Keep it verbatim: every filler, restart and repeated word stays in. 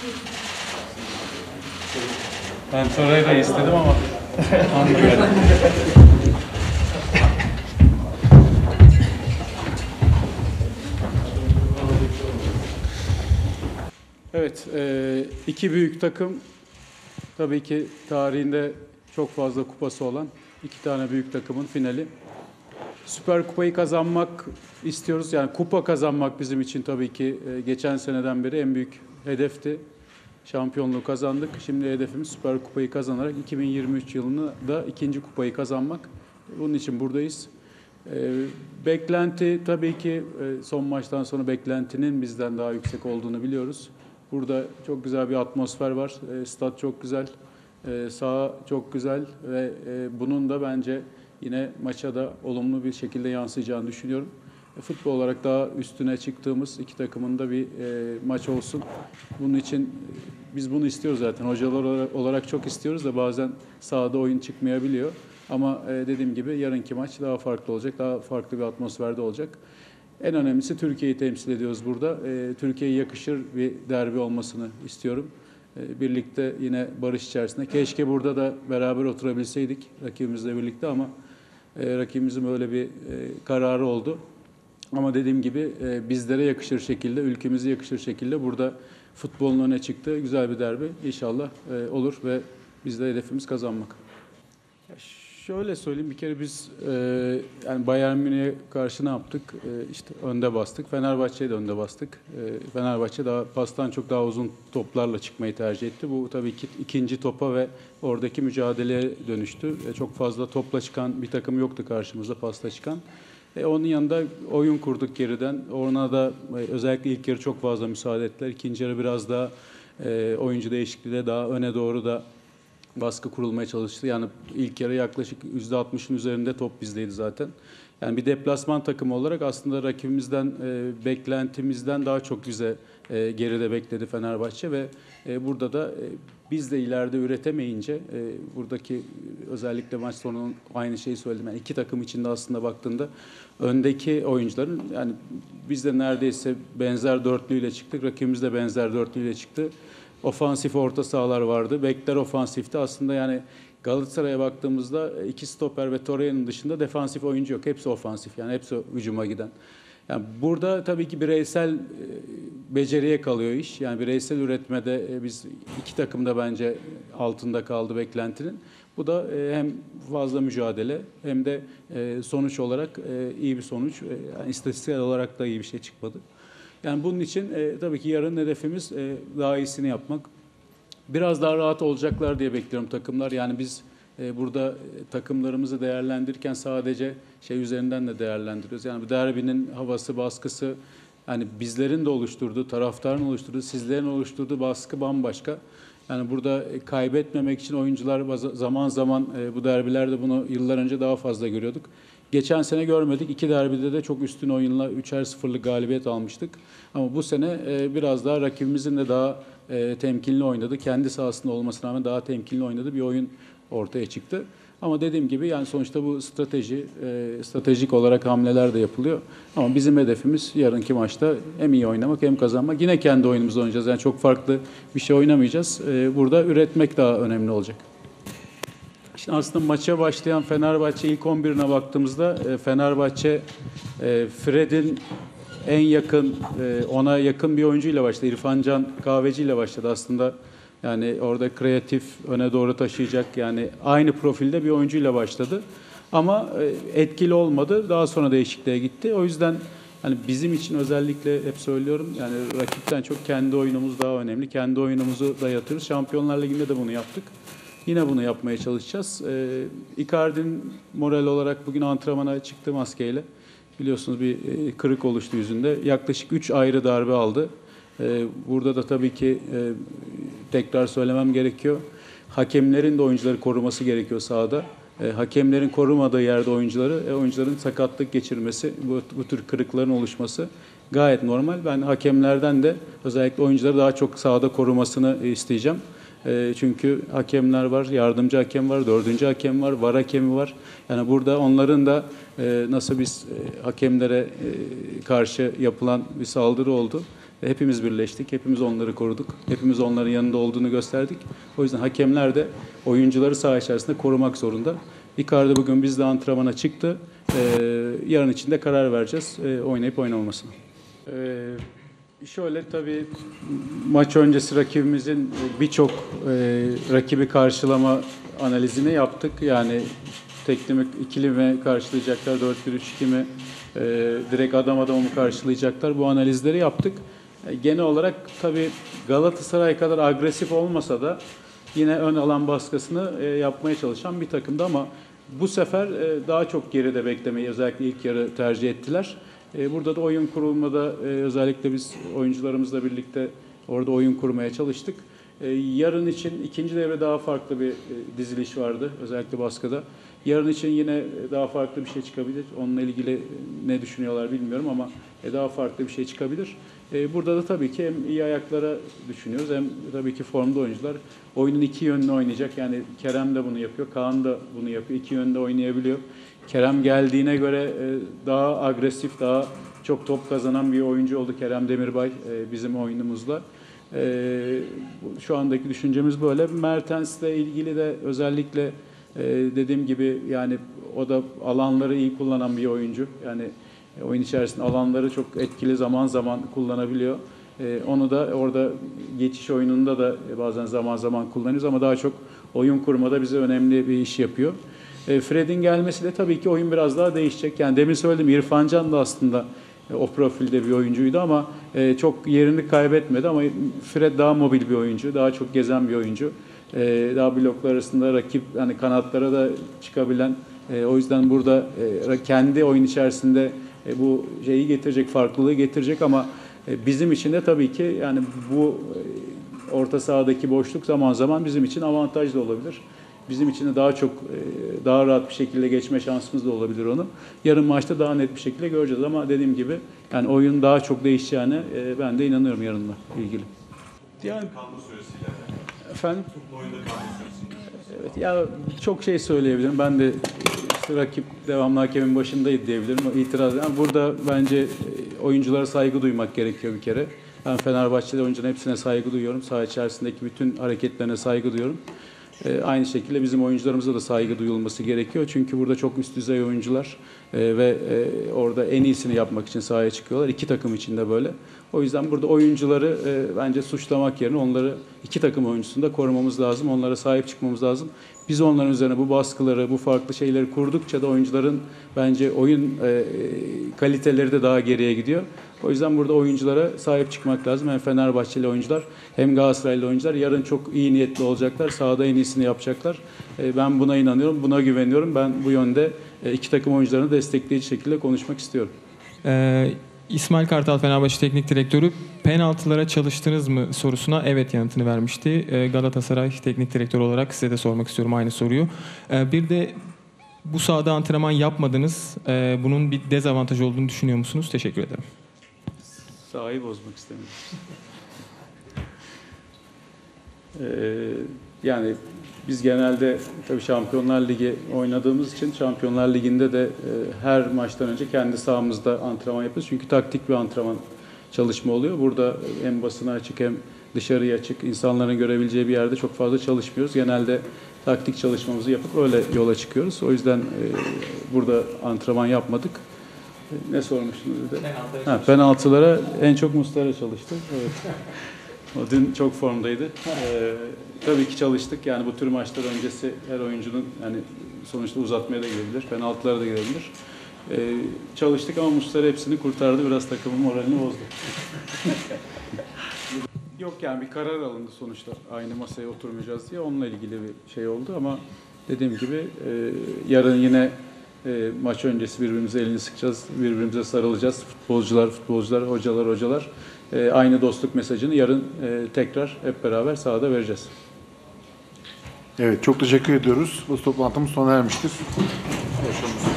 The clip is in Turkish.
Ben Torreira istedim ama anlamadım. Evet, e, iki büyük takım tabii ki tarihinde çok fazla kupası olan iki tane büyük takımın finali. Süper Kupayı kazanmak istiyoruz. Yani kupa kazanmak bizim için tabii ki e, geçen seneden beri en büyük hedefti. Şampiyonluğu kazandık. Şimdi hedefimiz Süper Kupayı kazanarak iki bin yirmi üç yılını da ikinci kupayı kazanmak. Bunun için buradayız. E, beklenti tabii ki e, son maçtan sonra beklentinin bizden daha yüksek olduğunu biliyoruz. Burada çok güzel bir atmosfer var. E, stat çok güzel. E, saha çok güzel ve e, bunun da bence yine maça da olumlu bir şekilde yansıyacağını düşünüyorum. E, futbol olarak daha üstüne çıktığımız iki takımın da bir e, maç olsun. Bunun için e, biz bunu istiyoruz zaten. Hocalar olarak çok istiyoruz da bazen sahada oyun çıkmayabiliyor. Ama e, dediğim gibi yarınki maç daha farklı olacak. Daha farklı bir atmosferde olacak. En önemlisi Türkiye'yi temsil ediyoruz burada. E, Türkiye'ye yakışır bir derbi olmasını istiyorum. E, birlikte yine barış içerisinde. Keşke burada da beraber oturabilseydik rakibimizle birlikte ama e, rakibimizin böyle bir e, kararı oldu. Ama dediğim gibi e, bizlere yakışır şekilde, ülkemize yakışır şekilde burada futbolun öne çıktığı güzel bir derbi inşallah e, olur ve biz de hedefimiz kazanmak. Şöyle söyleyeyim, bir kere biz e, yani Bayern Münih'e karşı ne yaptık? E, işte önde bastık. Fenerbahçe'ye de önde bastık. E, Fenerbahçe daha pastan çok daha uzun toplarla çıkmayı tercih etti. Bu tabii ki ikinci topa ve oradaki mücadeleye dönüştü. E, çok fazla topla çıkan bir takım yoktu karşımızda, pasta çıkan. E, onun yanında oyun kurduk geriden. Ona da e, özellikle ilk yarı çok fazla müsaade ettiler. İkinci yarı biraz daha e, oyuncu değişikliğiyle daha öne doğru da baskı kurulmaya çalıştı. Yani ilk yarı yaklaşık yüzde altmışın üzerinde top bizdeydi zaten. Yani bir deplasman takımı olarak aslında rakibimizden, e, beklentimizden daha çok bize e, geride bekledi Fenerbahçe ve e, burada da e, biz de ileride üretemeyince e, buradaki özellikle maç sonu aynı şeyi söyledim. Yani iki takım içinde aslında baktığında öndeki oyuncuların yani biz de neredeyse benzer dörtlüyle çıktık. Rakibimiz de benzer dörtlüyle çıktı. Ofansif orta sahalar vardı. Bekler ofansifti. Aslında yani Galatasaray'a baktığımızda iki stoper ve Torreira'nın dışında defansif oyuncu yok. Hepsi ofansif. Yani hepsi hücuma giden. Yani burada tabii ki bireysel e, beceriye kalıyor iş. Yani bireysel üretmede e, biz iki takım da bence altında kaldı beklentinin. Bu da e, hem fazla mücadele hem de e, sonuç olarak e, iyi bir sonuç. E, yani istatistiksel olarak da iyi bir şey çıkmadı. Yani bunun için e, tabii ki yarın hedefimiz e, daha iyisini yapmak. Biraz daha rahat olacaklar diye bekliyorum takımlar. Yani biz e, burada e, takımlarımızı değerlendirirken sadece şey üzerinden de değerlendiriyoruz. Yani bu derbinin havası, baskısı, yani bizlerin de oluşturduğu, taraftarın oluşturduğu, sizlerin oluşturduğu baskı bambaşka. Yani burada e, kaybetmemek için oyuncular zaman zaman e, bu derbilerde bunu yıllar önce daha fazla görüyorduk. Geçen sene görmedik. İki derbide de çok üstün oyunla üçer sıfırlık galibiyet almıştık. Ama bu sene e, biraz daha rakibimizin de daha e, temkinli oynadı. Kendi sahasında olmasına rağmen daha temkinli oynadı. Bir oyun ortaya çıktı. Ama dediğim gibi yani sonuçta bu strateji, e, stratejik olarak hamleler de yapılıyor. Ama bizim hedefimiz yarınki maçta hem iyi oynamak hem kazanmak. Yine kendi oyunumuzu oynayacağız. Yani çok farklı bir şey oynamayacağız. E, burada üretmek daha önemli olacak. Şimdi aslında maça başlayan Fenerbahçe ilk on birine baktığımızda Fenerbahçe Fred'in en yakın ona yakın bir oyuncuyla başladı. İrfan Can Kahveci ile başladı aslında. Yani orada kreatif öne doğru taşıyacak yani aynı profilde bir oyuncuyla başladı. Ama etkili olmadı. Daha sonra değişikliğe gitti. O yüzden hani bizim için özellikle hep söylüyorum yani rakipten çok kendi oyunumuz daha önemli. Kendi oyunumuzu dayatıyoruz. Şampiyonlar Ligi'nde de bunu yaptık. Yine bunu yapmaya çalışacağız. Ee, Icardi'nin moral olarak bugün antrenmana çıktı maskeyle. Biliyorsunuz bir e, kırık oluştu yüzünde. Yaklaşık üç ayrı darbe aldı. Ee, burada da tabii ki e, tekrar söylemem gerekiyor. Hakemlerin de oyuncuları koruması gerekiyor sahada. E, hakemlerin korumadığı yerde oyuncuları, e, oyuncuların sakatlık geçirmesi, bu, bu tür kırıkların oluşması gayet normal. Ben hakemlerden de özellikle oyuncuları daha çok sahada korumasını e, isteyeceğim. Çünkü hakemler var, yardımcı hakem var, dördüncü hakem var, var hakemi var. Yani burada onların da nasıl biz hakemlere karşı yapılan bir saldırı oldu. hepimiz birleştik, hepimiz onları koruduk, hepimiz onların yanında olduğunu gösterdik. O yüzden hakemler de oyuncuları saha içerisinde korumak zorunda. Icardi bugün bizle antrenmana çıktı. Ee, yarın için de karar vereceğiz e, oynayıp oynamamasına. Ee, şöyle tabii maç öncesi rakibimizin birçok e, rakibi karşılama analizini yaptık. Yani tekli mi, ikili mi karşılayacaklar, dört bir üç iki mi, e, direkt adam adamı mı karşılayacaklar, bu analizleri yaptık. E, genel olarak tabii Galatasaray kadar agresif olmasa da yine ön alan baskısını e, yapmaya çalışan bir takımdı ama bu sefer e, daha çok geride beklemeyi özellikle ilk yarı tercih ettiler. E, burada da oyun kurulmada e, özellikle biz oyuncularımızla birlikte orada oyun kurmaya çalıştık. E, yarın için ikinci devre daha farklı bir e, diziliş vardı özellikle baskıda. Yarın için yine daha farklı bir şey çıkabilir. Onunla ilgili ne düşünüyorlar bilmiyorum ama e, daha farklı bir şey çıkabilir. E, burada da tabii ki hem iyi ayaklara düşünüyoruz hem tabii ki formda oyuncular. Oyunun iki yönünü oynayacak. Yani Kerem de bunu yapıyor, Kaan da bunu yapıyor. İki yönde oynayabiliyor. Kerem geldiğine göre e, daha agresif, daha çok top kazanan bir oyuncu oldu Kerem Demirbay e, bizim oyunumuzla. E, şu andaki düşüncemiz böyle. Mertens'le ilgili de özellikle e, dediğim gibi yani o da alanları iyi kullanan bir oyuncu. Yani e, oyun içerisinde alanları çok etkili zaman zaman kullanabiliyor. E, onu da orada geçiş oyununda da bazen zaman zaman kullanıyoruz ama daha çok oyun kurmada bize önemli bir iş yapıyor. E, Fred'in gelmesiyle tabii ki oyun biraz daha değişecek. Yani demin söyledim İrfan Can da aslında e, o profilde bir oyuncuydu ama e, çok yerini kaybetmedi ama Fred daha mobil bir oyuncu, daha çok gezen bir oyuncu. E, daha bloklar arasında rakip hani kanatlara da çıkabilen e, o yüzden burada e, kendi oyun içerisinde e, bu şeyi getirecek, farklılığı getirecek ama e, bizim için de tabii ki yani bu e, orta sahadaki boşluk zaman zaman bizim için avantaj da olabilir. Bizim için de daha çok, daha rahat bir şekilde geçme şansımız da olabilir onu. Yarın maçta daha net bir şekilde göreceğiz ama dediğim gibi yani oyun daha çok değişeceğine ben de inanıyorum yarınla ilgili. Yani, kalma süresiyle. Efendim? Oyunda kalma süresiyle. Evet ya çok şey söyleyebilirim. Ben de işte rakip devamlı hakemin başındaydı diyebilirim. İtiraz yani burada bence oyunculara saygı duymak gerekiyor bir kere. Ben Fenerbahçe'de oyuncuların hepsine saygı duyuyorum. Saha içerisindeki bütün hareketlerine saygı duyuyorum. E, aynı şekilde bizim oyuncularımıza da saygı duyulması gerekiyor. Çünkü burada çok üst düzey oyuncular e, ve e, orada en iyisini yapmak için sahaya çıkıyorlar. İki takım için de böyle. O yüzden burada oyuncuları e, bence suçlamak yerine onları iki takım oyuncusunda korumamız lazım. Onlara sahip çıkmamız lazım. Biz onların üzerine bu baskıları, bu farklı şeyleri kurdukça da oyuncuların bence oyun e, kaliteleri de daha geriye gidiyor. O yüzden burada oyunculara sahip çıkmak lazım. Hem Fenerbahçeli oyuncular hem Galatasaraylı oyuncular yarın çok iyi niyetli olacaklar. Sahada en iyisini yapacaklar. Ben buna inanıyorum, buna güveniyorum. Ben bu yönde iki takım oyuncularını destekleyici şekilde konuşmak istiyorum. Ee, İsmail Kartal Fenerbahçe Teknik Direktörü penaltılara çalıştınız mı sorusuna evet yanıtını vermişti. Ee, Galatasaray Teknik Direktörü olarak size de sormak istiyorum aynı soruyu. Ee, bir de bu sahada antrenman yapmadınız. Ee, bunun bir dezavantaj olduğunu düşünüyor musunuz? Teşekkür ederim. Sahayı bozmak istemiyorum. ee, yani biz genelde tabii Şampiyonlar Ligi oynadığımız için Şampiyonlar Ligi'nde de e, her maçtan önce kendi sahamızda antrenman yapıyoruz. Çünkü taktik bir antrenman çalışma oluyor. Burada hem basına açık hem dışarıya açık insanların görebileceği bir yerde çok fazla çalışmıyoruz. Genelde taktik çalışmamızı yapıp öyle yola çıkıyoruz. O yüzden e, burada antrenman yapmadık. Ne sormuştunuz bir de? Ha, penaltılara en çok Muslera çalıştı. Evet. O dün çok formdaydı. Ee, tabii ki çalıştık. Yani bu tür maçlar öncesi her oyuncunun yani sonuçta uzatmaya da gidebilir, penaltılara da gidebilir. Ee, çalıştık ama Muslera hepsini kurtardı. Biraz takımın moralini bozdu. Yok yani bir karar alındı sonuçta. Aynı masaya oturmayacağız diye. Onunla ilgili bir şey oldu ama dediğim gibi e, yarın yine E, maç öncesi birbirimize elini sıkacağız, birbirimize sarılacağız. Futbolcular, futbolcular, hocalar, hocalar. E, aynı dostluk mesajını yarın e, tekrar hep beraber sahada vereceğiz. Evet, çok teşekkür ediyoruz. Bu toplantımız sona ermiştir. Görüşürüz.